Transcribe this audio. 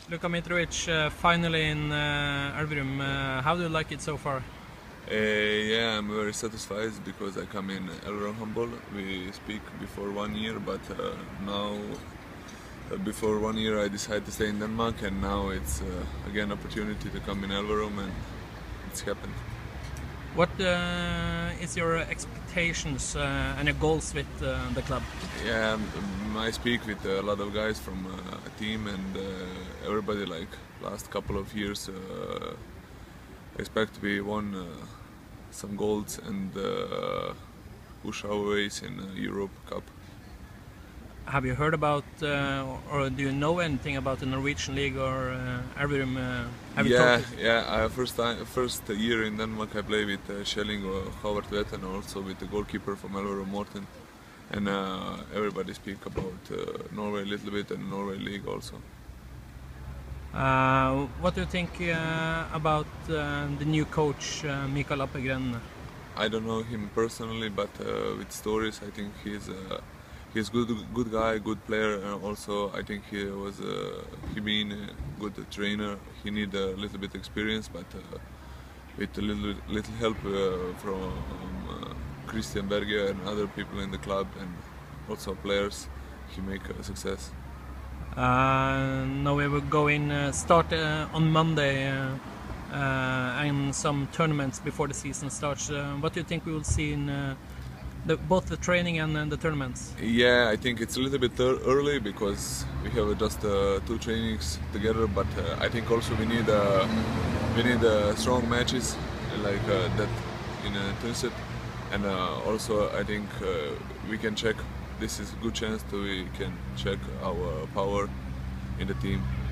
Luka Mitrovic, finally in Elverum. How do you like it so far? Yeah, I'm very satisfied because I come in Elverum Humble. We speak before 1 year, but now before 1 year I decided to stay in Denmark, and now it's again opportunity to come in Elverum, and it's happened. What is your expectations and your goals with the club? Yeah, I speak with a lot of guys from a team, and everybody like last couple of years expect we won some golds and push our ways in Europe Cup. Have you heard about or do you know anything about the Norwegian League or Elverum? First year in Denmark I play with Schelling or Howard Vet, and also with the goalkeeper from Elverum, Morten. And everybody speak about Norway a little bit, and Norway League also. What do you think about the new coach, Mikael Appelgren? I don't know him personally, but with stories I think he's good guy, good player, and also I think he been a good trainer. He need a little bit experience, but with a little help from Christian Berger and other people in the club, and also players, he make a success. Now we will go in, start on Monday and some tournaments before the season starts. What do you think we will see in both the training and the tournaments? Yeah, I think it's a little bit early because we have just 2 trainings together, but I think also we need strong matches like that in Tynset, and also I think we can check. This is a good chance we can check our power in the team.